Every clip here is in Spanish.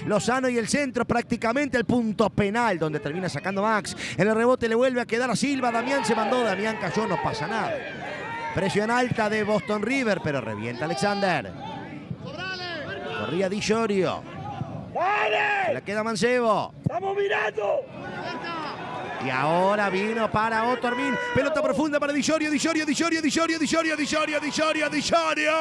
Lozano y el centro prácticamente el punto penal donde termina sacando Max. En el rebote le vuelve a quedar a Silva. Damián se mandó, Damián cayó, no pasa nada. Presión alta de Boston River, pero revienta Alexander. Corría Di Giorio. Se la queda Mancebo. ¡Estamos mirando! Y ahora vino para Otormin. Pelota profunda para Di Giorio, Di Giorio, Di Giorio, Di Giorio, Di Giorio, Di Giorio, Di Giorio, Di Giorio.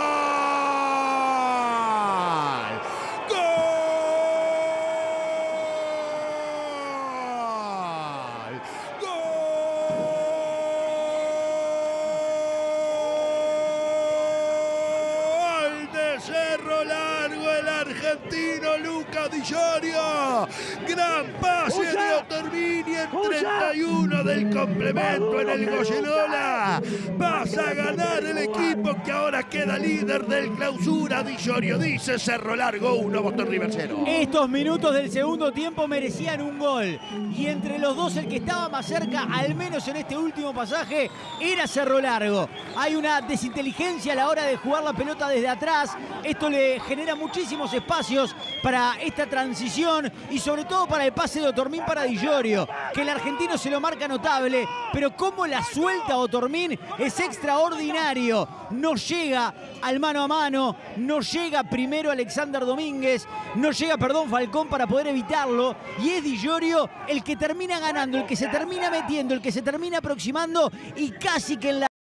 Cerro Largo, el argentino Lucas Di Giorio. Gran pase de Otormin y en 31 del complemento en el Goyenola. Vas a ganar el equipo que ahora queda líder del clausura. Di Giorio dice Cerro Largo 1, Boston River 0. Estos minutos del segundo tiempo merecían un gol. Y entre los dos el que estaba más cerca, al menos en este último pasaje, era Cerro Largo. Hay una desinteligencia a la hora de jugar la pelota desde atrás. Esto le genera muchísimos espacios para esta transición y sobre todo para el pase de Otormin para Di Giorio, que el argentino se lo marca notable, pero cómo la suelta Otormin es extraordinario. No llega al mano a mano, no llega primero Alexander Domínguez, no llega, Falcón para poder evitarlo, y es Di Giorio el que termina ganando, el que se termina metiendo, el que se termina aproximando y casi que en la